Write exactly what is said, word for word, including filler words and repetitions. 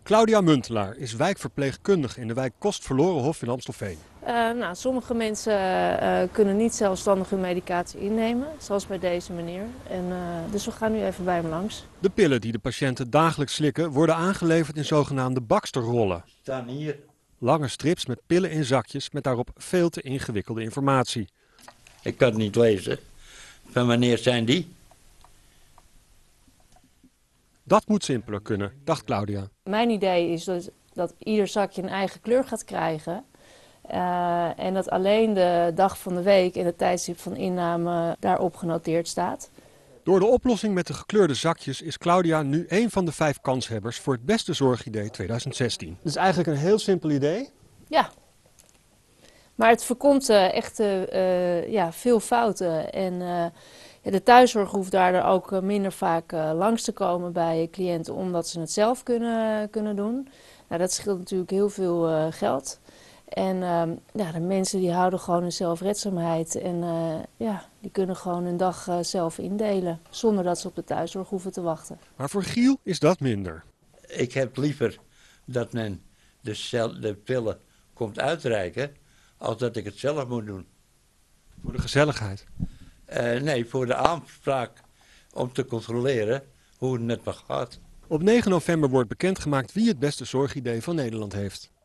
Claudia Muntelaar is wijkverpleegkundige in de wijk Kostverlorenhof in Amstelveen. Uh, nou, sommige mensen uh, kunnen niet zelfstandig hun medicatie innemen, zoals bij deze meneer. En, uh, dus we gaan nu even bij hem langs. De pillen die de patiënten dagelijks slikken worden aangeleverd in zogenaamde baksterrollen. Staan hier. Lange strips met pillen in zakjes met daarop veel te ingewikkelde informatie. Ik kan het niet lezen. Van wanneer zijn die? Dat moet simpeler kunnen, dacht Claudia. Mijn idee is dat, dat ieder zakje een eigen kleur gaat krijgen. Uh, en dat alleen de dag van de week en het tijdstip van inname daarop genoteerd staat. Door de oplossing met de gekleurde zakjes is Claudia nu een van de vijf kanshebbers voor het beste zorgidee tweeduizend zestien. Het is eigenlijk een heel simpel idee. Ja, maar het voorkomt uh, echt uh, ja, veel fouten. En uh, de thuiszorg hoeft daardoor ook minder vaak uh, langs te komen bij cliënten omdat ze het zelf kunnen, kunnen doen. Nou, dat scheelt natuurlijk heel veel uh, geld. En uh, ja, de mensen die houden gewoon hun zelfredzaamheid en uh, ja, die kunnen gewoon hun dag uh, zelf indelen. Zonder dat ze op de thuiszorg hoeven te wachten. Maar voor Giel is dat minder. Ik heb liever dat men de, cel, de pillen komt uitreiken als dat ik het zelf moet doen. Voor de gezelligheid? Uh, nee, voor de aanspraak om te controleren hoe het met me gaat. Op negen november wordt bekendgemaakt wie het beste zorgidee van Nederland heeft.